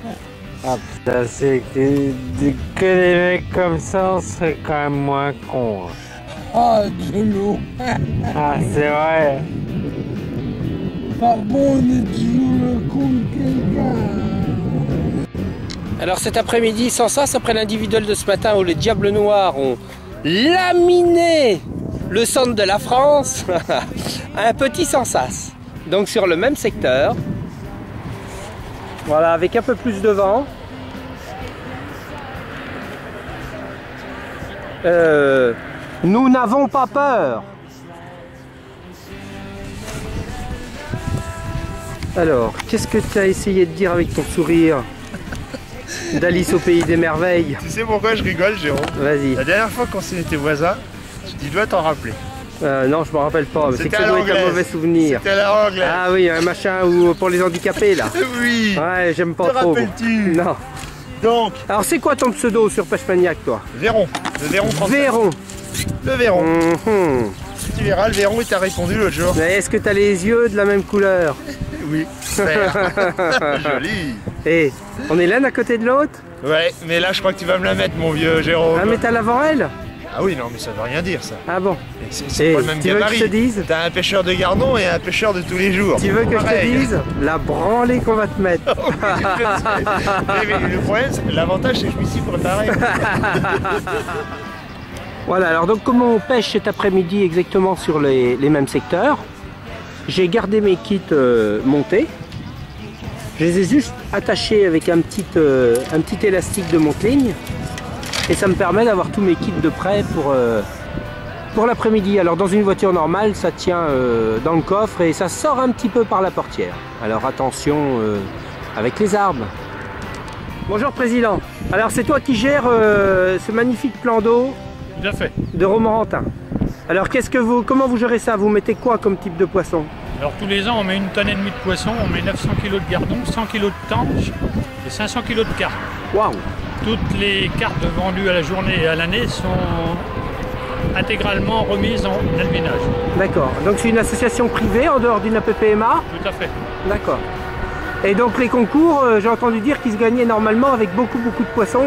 Ah putain, c'est que les mecs comme ça, on serait quand même moins cons. Ah, de l'eau. Ah, c'est vrai. Pas bon, on est toujours le con de quelqu'un. Alors cet après-midi, sans ça, après l'individuel de ce matin où les Diables Noirs ont laminé le centre de la France, un petit sans sas. Donc sur le même secteur. Voilà, avec un peu plus de vent. Nous n'avons pas peur. Alors, qu'est-ce que tu as essayé de dire avec ton sourire d'Alice au pays des merveilles? Tu sais pourquoi je rigole, Jérôme? Vas-y. La dernière fois qu'on était voisins, tu dois t'en rappeler. Non, je me rappelle pas, mais c'est que ça à doit être un l'anglaise. mauvais souvenir. C'était à la anglaise. Ah oui, un machin pour les handicapés là. Oui. Ouais, j'aime pas Te trop. rappelles-tu? Non. Donc, Alors c'est quoi ton pseudo sur Pêche Maniac, toi? Véron. Le Véron 37. Véron. Le Véron. Mhm. Tu verras, le Véron, il t'a répondu l'autre jour. Mais est-ce que t'as les yeux de la même couleur? Oui. Vert. Joli. Eh, on est l'un à côté de l'autre? Ouais, mais là, je crois que tu vas me la mettre, mon vieux Jérôme. Ah mais t'as l'avant elle? Ah oui, non, mais ça veut rien dire, ça. Ah bon? C'est Eh, pas le même tu veux que gabarit. je te dise? T'as un pêcheur de gardon et un pêcheur de tous les jours. Tu veux que je te Pareil. dise? La branlée qu'on va te mettre. Mais le problème, l'avantage, c'est que je m'y suis préparé. Voilà, alors donc comment on pêche cet après-midi exactement sur les mêmes secteurs? J'ai gardé mes kits montés. Je les ai juste attachés avec un petit élastique de monte-ligne. Et ça me permet d'avoir tous mes kits de prêt pour l'après-midi. Alors dans une voiture normale, ça tient dans le coffre et ça sort un petit peu par la portière. Alors attention avec les arbres. Bonjour Président. Alors c'est toi qui gères ce magnifique plan d'eau Bien fait. de Romorantin. Alors comment vous gérez ça? Vous mettez quoi comme type de poisson? Alors tous les ans on met 1,5 tonne de poisson, on met 900 kg de gardon, 100 kg de tanche et 500 kg de carpe. Waouh! Toutes les cartes vendues à la journée et à l'année sont intégralement remises en albinage. D'accord. Donc c'est une association privée en dehors d'une APPMA? Tout à fait. D'accord. Et donc les concours, j'ai entendu dire qu'ils se gagnaient normalement avec beaucoup de poissons?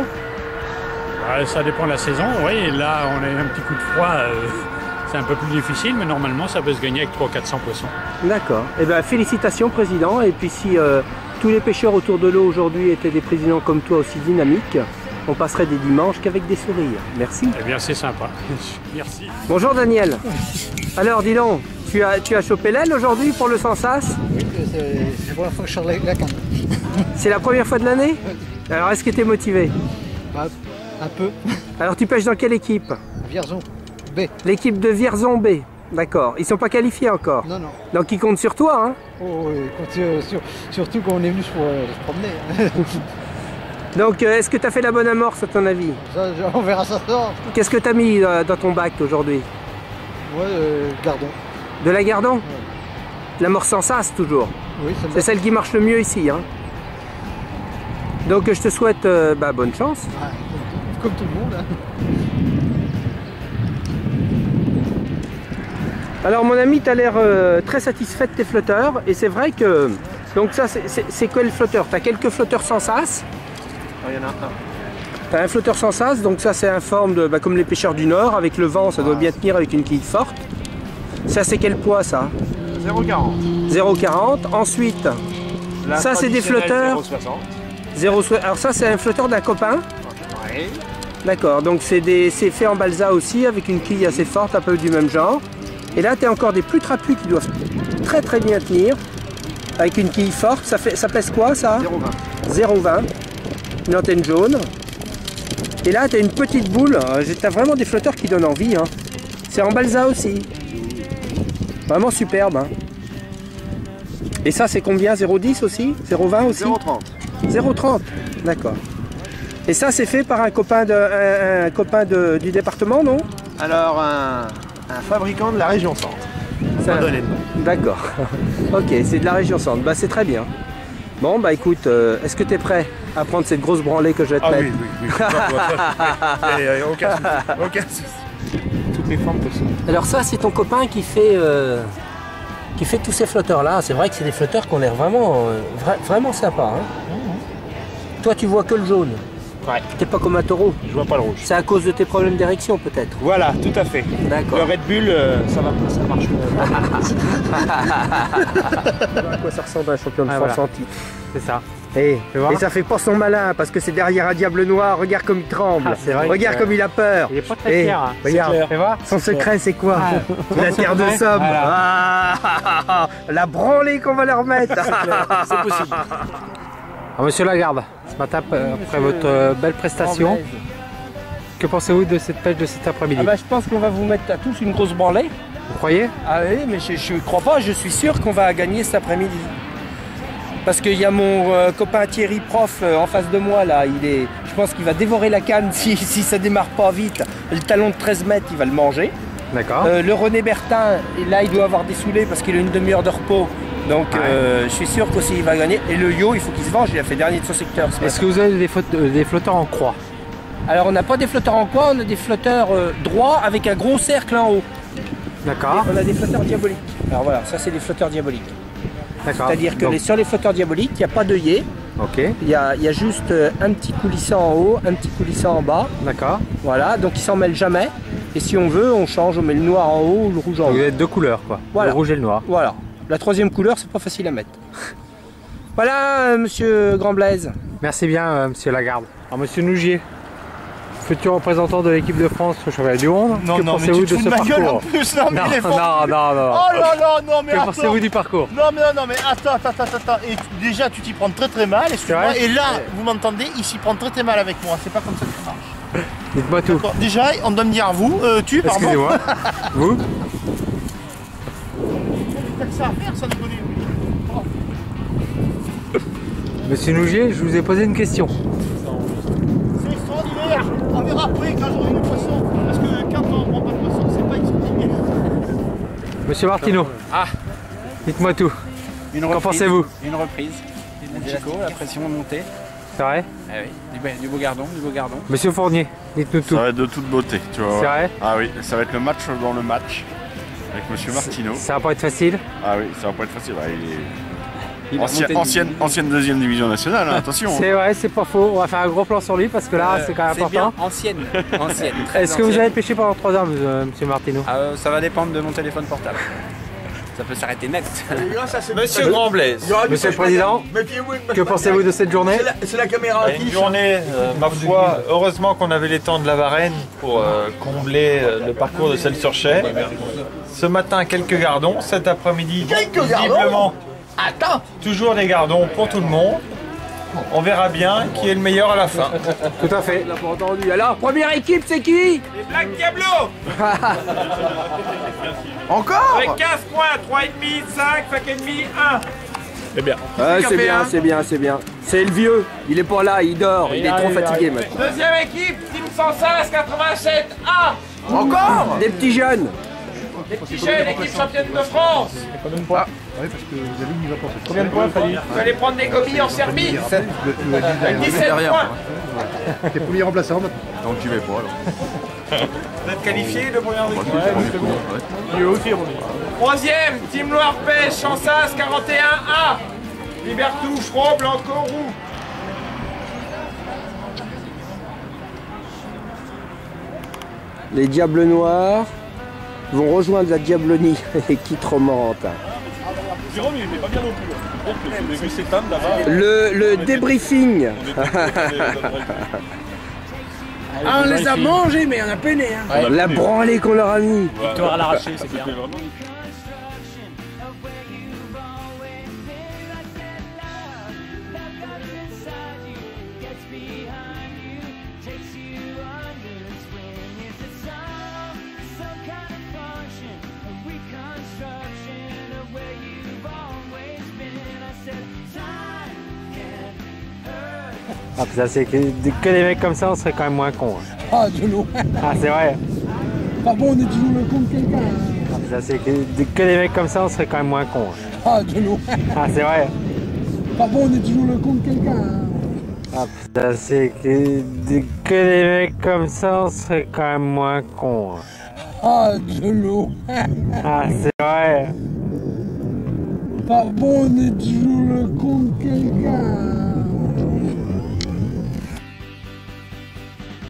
Ça dépend de la saison, oui. Là on a un petit coup de froid, c'est un peu plus difficile, mais normalement ça peut se gagner avec 300-400 poissons. D'accord. Eh bien félicitations Président. Et puis si tous les pêcheurs autour de l'eau aujourd'hui étaient des présidents comme toi aussi dynamiques, on passerait des dimanches qu'avec des sourires. Merci. Eh bien c'est sympa. Merci. Bonjour Daniel. Alors dis donc, tu as chopé l'aile aujourd'hui pour le sans-sas? Oui, c'est la première fois que je sors la canne. C'est la première fois de l'année? Alors est-ce que tu es motivé? Bah, un peu. Alors tu pêches dans quelle équipe? Vierzon. B. L'équipe de Vierzon B. D'accord. Ils sont pas qualifiés encore. Non, non. Donc ils comptent sur toi, hein? Oh, oui, surtout quand on est venu pour se promener. Donc est-ce que tu as fait la bonne amorce à ton avis? Ça, on verra ça sort. Qu'est-ce que tu as mis dans ton bac aujourd'hui? Ouais, gardon. De la gardon? L'amorce sans sas toujours. Oui, C'est celle qui marche le mieux ici, hein? Donc je te souhaite bonne chance. Ah, comme tout le monde. Hein. Alors mon ami, tu as l'air très satisfait de tes flotteurs et c'est vrai que... Donc ça, c'est quoi le flotteur? Tu as quelques flotteurs sans sas? Il y en a un. Tu as un flotteur sans sas, donc ça c'est un forme de, comme les pêcheurs du Nord, avec le vent ça doit bien tenir avec une quille forte. Ça c'est quel poids ça? 0,40. 0,40. Ensuite, La ça c'est des traditionnelle, flotteurs. 0,60. Alors ça c'est un flotteur d'un copain. Ouais. D'accord, donc c'est fait en balsa aussi, avec une quille assez forte, un peu du même genre. Et là tu as encore des plus trapus qui doivent très très bien tenir, avec une quille forte. Ça pèse quoi ça? 0,20. 0,20. Une antenne jaune. Et là, tu as une petite boule. Tu as vraiment des flotteurs qui donnent envie. Hein. C'est en balsa aussi. Vraiment superbe. Hein. Et ça, c'est combien? 0,10 aussi? 0,20 aussi? 0,30. 0,30. D'accord. Et ça, c'est fait par un copain, du département, non? Alors, un fabricant de la région centre. Ça- On va donner le nom. D'accord. Ok, c'est de la région centre. Bah, c'est très bien. Bon, bah écoute, est-ce que tu es prêt à prendre cette grosse branlée que je vais te Ah mettre? oui. Aucun souci. Toutes les formes possibles. Alors ça, c'est ton copain qui fait tous ces flotteurs-là. C'est vrai que c'est des flotteurs qui ont l'air vraiment, vraiment sympas. Hein. Toi, tu vois que le jaune. Ouais. T'es pas comme un taureau. Je vois pas le rouge. C'est à cause de tes problèmes d'érection, peut-être. Voilà, tout à fait. D'accord. Le Red Bull, ça marche À quoi ça ressemble un champion de France voilà. en titre. C'est ça. Et Tu vois ça fait pas son malin parce que c'est derrière un diable noir. Regarde comme il tremble. Ah, c'est vrai Regarde que- comme il a peur. Il est pas très fier. Hein. Regarde. Tu vois? Son secret, c'est quoi? La terre de secret, Somme. voilà. Ah, la branlée qu'on va leur mettre. C'est possible. Alors, monsieur Lagarde, ce matin, après votre belle prestation, que pensez-vous de cette pêche de cet après-midi? Ah bah, je pense qu'on va vous mettre à tous une grosse branlée. Vous croyez? Ah oui, mais je ne crois pas, je suis sûr qu'on va gagner cet après-midi. Parce qu'il y a mon copain Thierry Prof en face de moi là, je pense qu'il va dévorer la canne si ça démarre pas vite. Le talon de 13 mètres, il va le manger. D'accord. Le René Bertin, là il doit avoir des saoulés parce qu'il a une demi-heure de repos. Donc je suis sûr qu'aussi il va gagner. Et le Yo, il faut qu'il se venge, il a fait dernier de son secteur. Est-ce que vous avez des flotteurs en croix? Alors on n'a pas des flotteurs en croix, on a des flotteurs droits avec un gros cercle en haut. D'accord. On a des flotteurs diaboliques. Alors voilà, ça c'est des flotteurs diaboliques. D'accord. C'est-à-dire que Donc, sur les flotteurs diaboliques, il n'y a pas d'œillet. Ok. Il y a juste un petit coulissant en haut, un petit coulissant en bas. D'accord. Voilà, donc ils s'en mêlent jamais. Et si on veut, on change, on met le noir en haut ou le rouge en Vous haut. avez deux couleurs quoi. Voilà. Le rouge et le noir. Voilà. La troisième couleur, c'est pas facile à mettre. Voilà, monsieur Grand Blaise. Merci bien, monsieur Lagarde. Alors, monsieur Nougier, futur représentant de l'équipe de France au championnat du monde, que pensez-vous de ce parcours? plus, non mais Non, il est fort. non. Oh là là, non mais Que attends. pensez-vous du parcours? Non mais attends. Et déjà tu t'y prends très mal, excuse-moi. vrai Et là, vous m'entendez, il s'y prend très mal avec moi. C'est pas comme ça que ça marche. Dites-moi tout. D'accord. Déjà, on doit me dire vous, tu, pardon. Excusez-moi. Vous? T'as que ça à faire, ça de connaît. Monsieur Nougier, je vous ai posé une question. C'est extraordinaire. On verra après quand j'aurai le poisson. Parce que quand on prend pas de poisson, c'est pas extraordinaire. Monsieur Martino. Dites-moi tout. Qu'en pensez-vous? Une reprise. La pression est montée. C'est vrai? Eh oui, du beau gardon, Monsieur Fournier, dites-nous tout. Ça va être de toute beauté, tu vois. C'est vrai? Ah oui, ça va être le match dans le match avec Monsieur Martino. Ça va pas être facile? Ah oui, ça va pas être facile. Ah, il est monter ancienne deuxième division nationale, hein, attention. C'est vrai, c'est pas faux. On va faire un gros plan sur lui parce que là, c'est quand même important. Bien, ancienne. Très Est-ce que vous ancienne. avez pêché pendant 3 heures, monsieur Martino? Ça va dépendre de mon téléphone portable. Ça peut s'arrêter net. Monsieur Grand Blaise, Monsieur le Président, que pensez-vous de cette journée? C'est la caméra une journée, ma foi, heureusement qu'on avait les temps de la Varenne pour combler le parcours de Celles-sur-Cher. Ce matin, quelques gardons. Cet après-midi, visiblement, toujours des gardons pour tout le monde. On verra bien qui est le meilleur à la fin. Tout à fait. On l'a pas entendu. Alors, première équipe, c'est qui? Les Black Diablo Encore? avec 15 points, 3,5, 5, 5,5, 1. C'est bien. C'est bien. C'est le vieux. Il est pas là, il dort. Il est trop fatigué maintenant. Deuxième équipe, Team 116, 87, 1. Encore? Des petits jeunes. Les petits jeunes, équipe championne de France. Combien de points il fallait prendre des gobilles en Serbie. 17 points. T'es premier remplaçant. Donc j'y vais pas alors. Vous êtes qualifié de première équipe. Troisième, Team Loire Pêche, Chansas, 41A. Libertouche, Rob, Blanco, Roux. Les Diables Noirs vont rejoindre la Diablonie et quittent Romante. Le débriefing. Ah, on les a mangés, mais on a peiné. Hein. La branlée qu'on leur a mis. Victoire à l'arraché, c'est bien. Ah, ça, c'est que des mecs comme ça, on serait quand même moins cons. Hein. Ah, de loin. Ah, c'est vrai. Pas bon, on est toujours le con de quelqu'un. Hein. Ah, ça, c'est que des mecs comme ça, on serait quand même moins cons. Hein. Ah, de loin. Ah, c'est vrai. Pas bon, on est toujours le con de quelqu'un. Hein. Ah, ça, c'est que des mecs comme ça, on serait quand même moins cons. Hein. Ah, de l'eau. Ah, c'est vrai. Pas bon, on est toujours le con de quelqu'un.